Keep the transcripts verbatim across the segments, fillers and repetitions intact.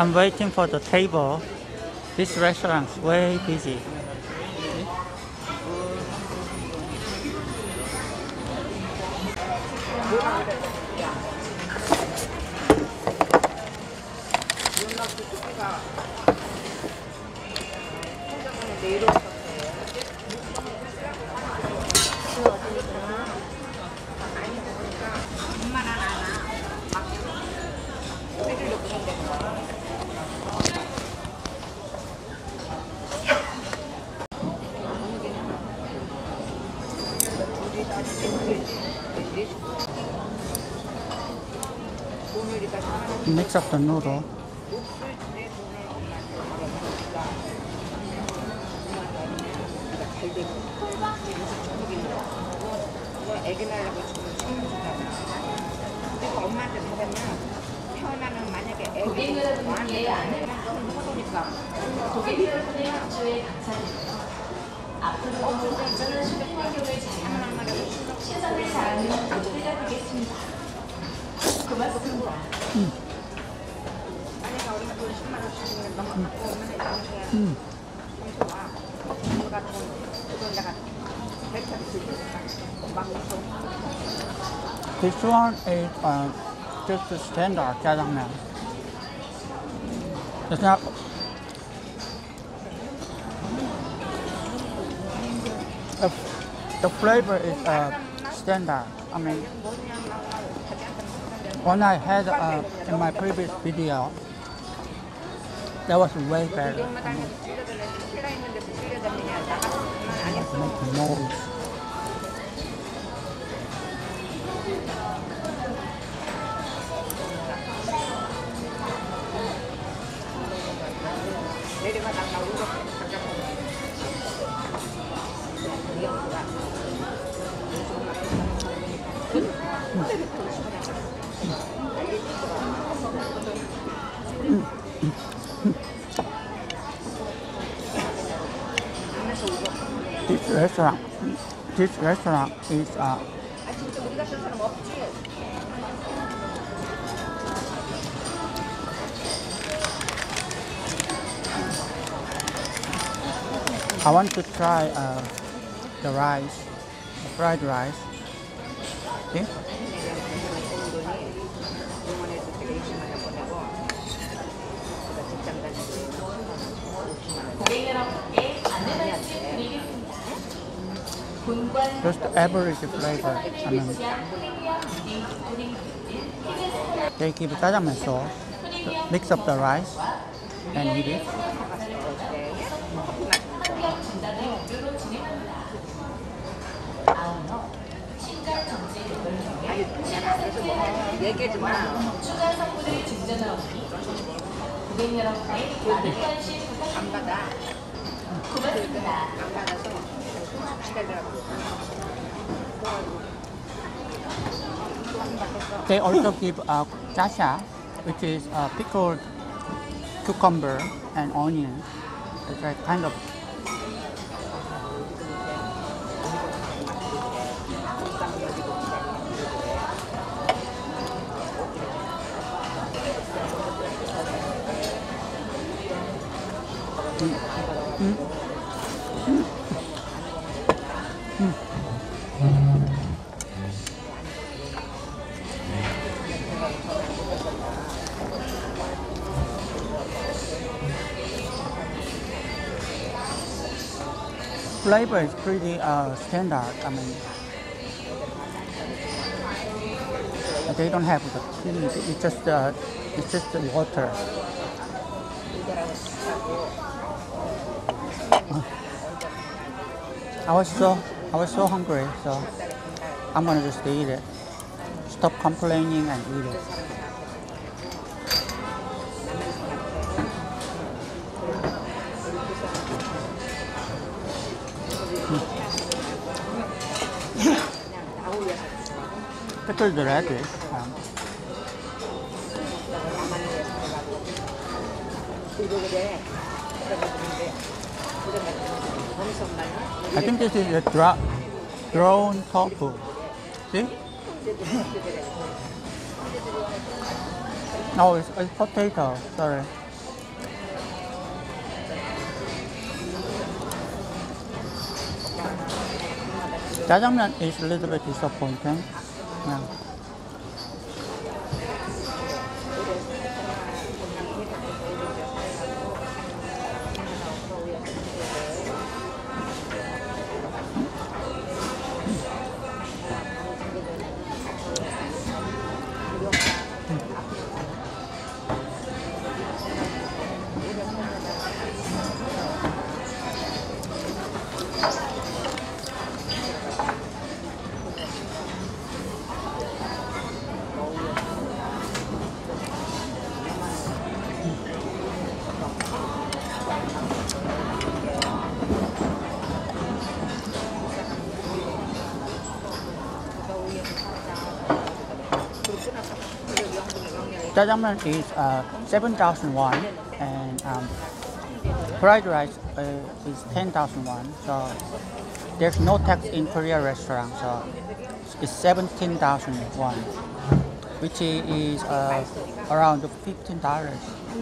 I'm waiting for the table. This restaurant's way busy. Mix up the noodle. 애기 낳으려고 지금 처음 주잖아. 그래서 엄마한테 받으면 태어나면 만약에 애기 나한테 너무 먹으니까 고객여러분의 협조에 감사드립니다. 앞으로 안전하시는 환경을 잘 만들고 최선을 다하는 모두가 되겠습니다. 고맙습니다. 음. 만약에 우리가 돈 십만 원씩 주면 너무 갖고 오면 영수야. 음. 영수와 누가 돈 그걸 내가 백차를 주니까 막 먹고. This one is uh, just a standard jjajangmyeon. It's not. The, the flavor is uh, standard. I mean, when I had uh, in my previous video, that was way better. Make noise. This restaurant, this restaurant is uh, I want to try uh, the rice, the fried rice. See? Just the average flavor. I mean, they give jjajangmyeon sauce, mix up the rice, and eat it. 얘기하지 마. 추가 선물을 증정하오니 고객 여러분의 많은 관심 안 받아. 고맙습니다. 안 받아서 기다리라고. They also give uh, jasha, which is uh, pickled cucumber and onion. It's like kind of. Mm. Mm. Mm. Mm. Flavor is pretty uh, standard. I mean, they don't have the chili. It's just uh, it's just the water. I was so I was so hungry, so I'm gonna just eat it. Stop complaining and eat it. Pickled radish. Um, I think this is a dra drawn tofu. See? No, it's, it's potato. Sorry. Jajangmyeon is a little bit disappointing. Yeah. Jajangmyeon is uh, seven thousand won, and um, fried rice uh, is ten thousand won. So there's no tax in Korea restaurant, so it's seventeen thousand won, which is uh, around fifteen dollars.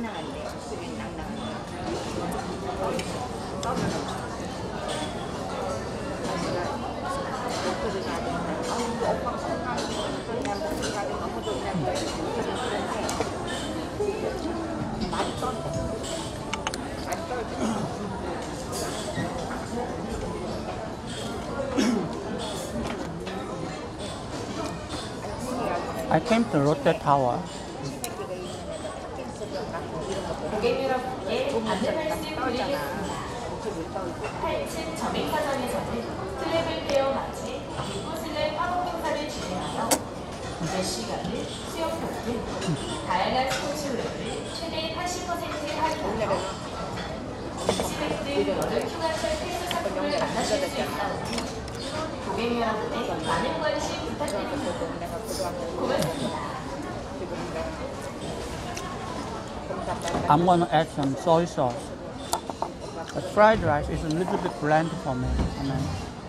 I came to Lotte Tower. 고객 여러분께 안내 말씀 드리겠습니다. 팔 층 점액사장에서는 슬랩을 떼어 마치 뒷부슬랩 화목 행사를 진행하여 제시간을 수영복 등 다양한 스포츠웨어를 최대 팔십 퍼센트 할인하여 시스백 등 여름 휴가철 필수 상품을 만나실 수 있사오니 고객 여러분의 많은 관심 부탁드립니다. 고맙습니다. I'm gonna add some soy sauce. The fried rice is a little bit bland for me. I mean,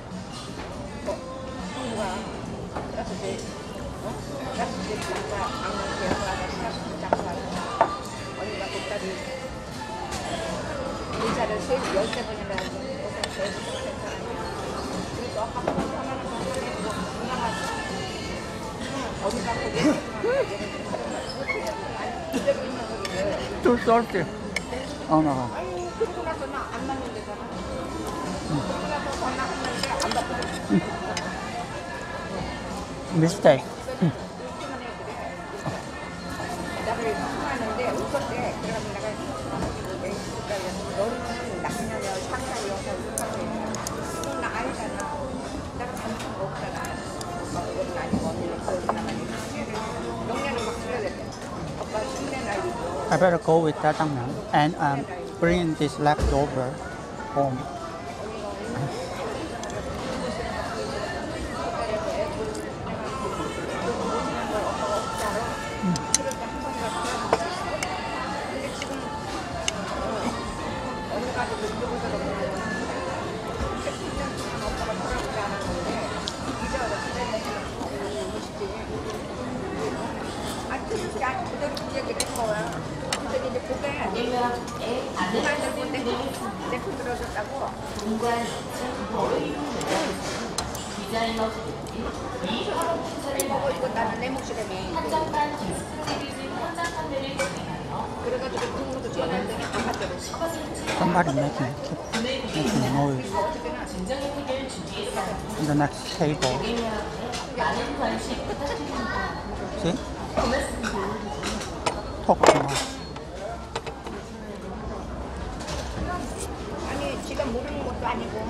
too salty. Oh no. Mistake. I better go with jajangmyeon and um, bring this leftover home. 고객 여러분께 안내 말씀 드리겠습니다. 공간 어휘 디자이너분들이 이 화목 행사를 마련하여 한정판 디스크 시리즈 현장 판매를 진행하여 십 퍼센트 Somebody making, making noise 증정 혜택을 준비했사오니 in the next table. 고객 여러분의 많은 관심 부탁드립니다. See? 고맙습니다. Talk too much. 아니 지가 모르는 것도 아니고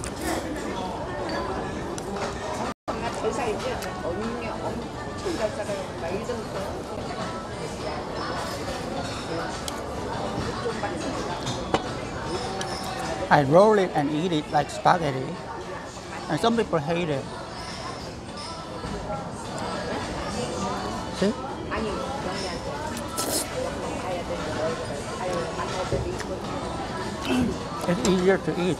엄마 잘 살지 언니 엄청 잘 살아요. 나 이름도 I roll it and eat it like spaghetti, and some people hate it. See? 아니 영희한테 가야 되는데 아유 만날 때도 있고 It's easier to eat.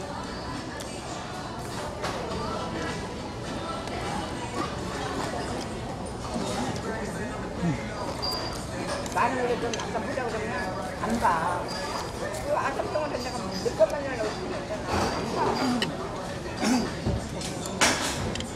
마늘을 좀 아까 보자고 그러면 안 봐. 그 아sam동을 내가 몇 번만 하려고 했잖아.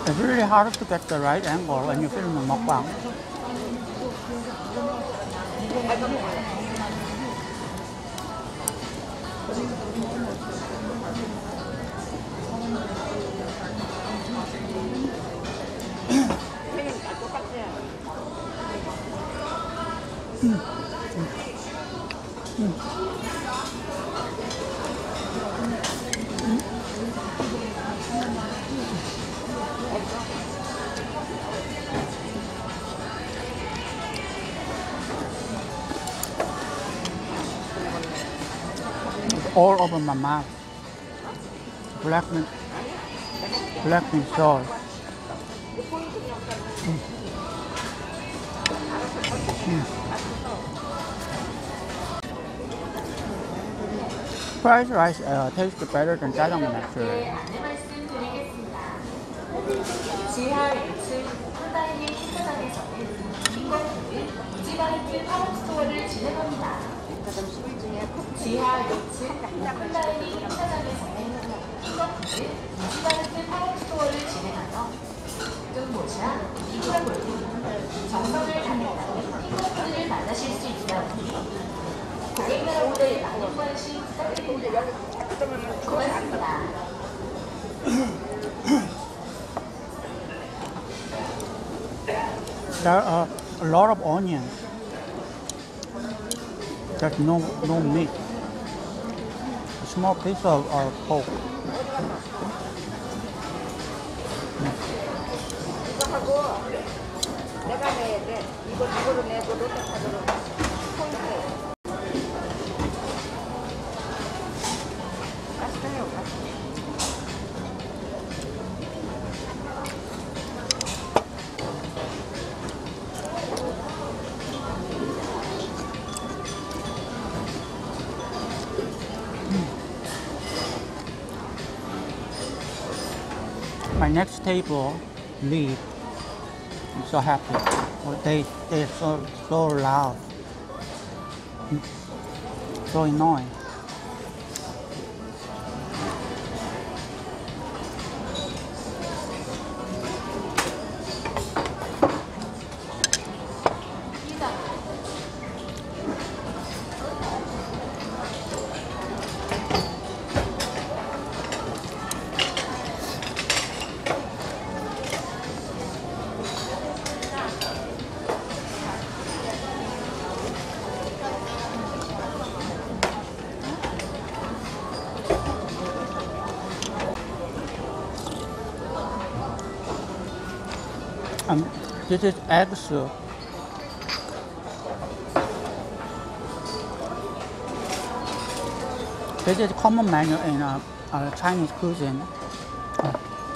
It's really hard to get the right angle when you film a mukbang. 다 똑같아요. All over my mouth. Black mint, black mint sauce. Fried rice uh, tastes better than jjajangmyeon actually. 지하 일 층 한다이닝 식사장에서는 인건비를 지바이트 팝업 스토어를 진행합니다. 지하 일 층 한다이닝 식사장에서는 인건비를 지바이트 팝업 스토어를 진행하여 등모차 이퀄골드 정성을 다했다는 인건비를 만나실 수 있다니 고객 여러분의 많은 관심 부탁드립니다. 고맙습니다. There are a lot of onions. There's no no meat. A small piece of uh, pork. 이거 하고 내가 내야 돼. 이거 이거로 내고 롯데카드로 포인트. 맛있어요. 맛있어요. My next table leave. I'm so happy. Well, they they're so so loud. So annoying. Um, this is egg soup. This is common menu in uh, uh, Chinese cuisine. Uh,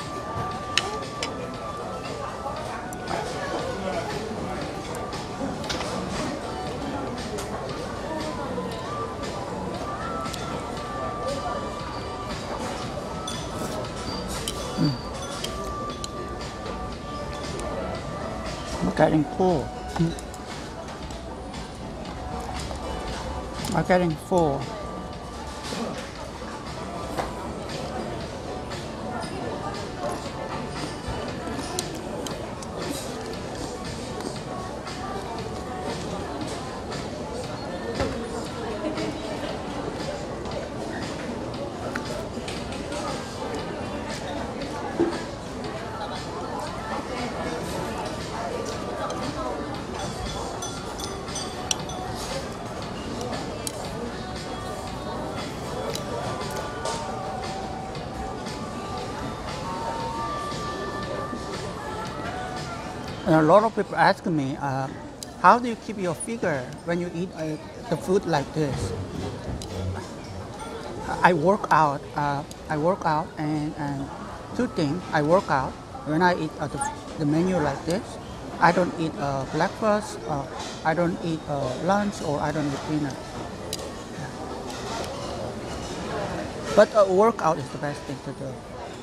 I'm getting full. Mm. I'm getting full. And a lot of people ask me, uh, how do you keep your figure when you eat uh, the food like this? I work out. Uh, I work out, and, and two things. I work out when I eat uh, the, the menu like this. I don't eat uh, breakfast. Uh, I don't eat uh, lunch, or I don't eat dinner. Yeah. But uh, workout is the best thing to do.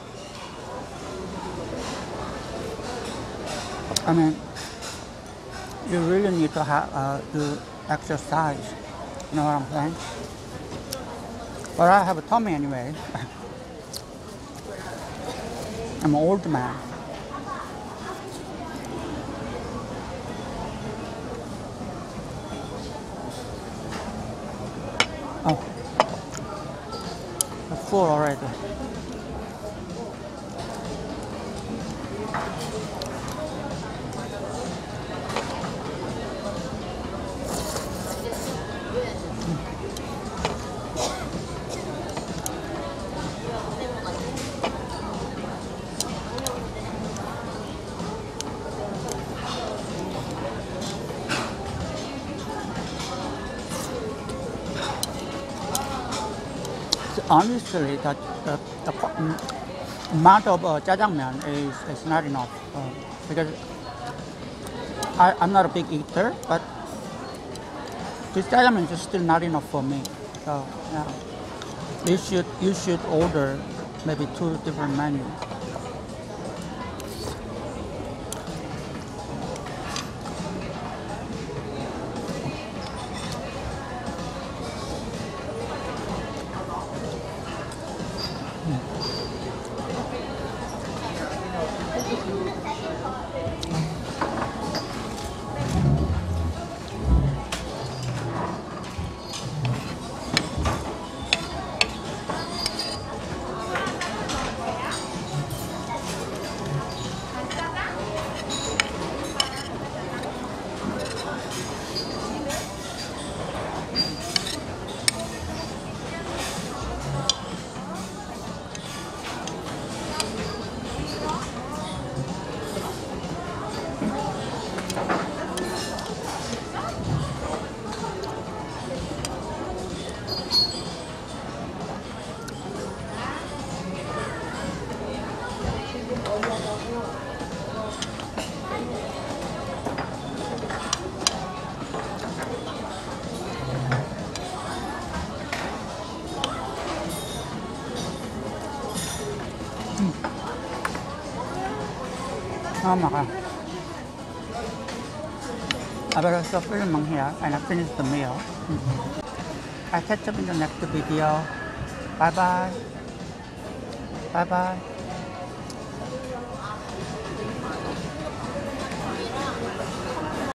I mean, you really need to have uh, to exercise. You know what I'm saying? But I have a tummy anyway. I'm an old man. full already. Honestly, the, the, the mm, amount of uh, jjajangmyeon is, is not enough uh, because I, I'm not a big eater, but this jjajangmyeon is still not enough for me. So yeah, you should you should order maybe two different menus. Oh my god. I better stop filming here and I finish the meal. I'll catch up in the next video. Bye bye. Bye bye.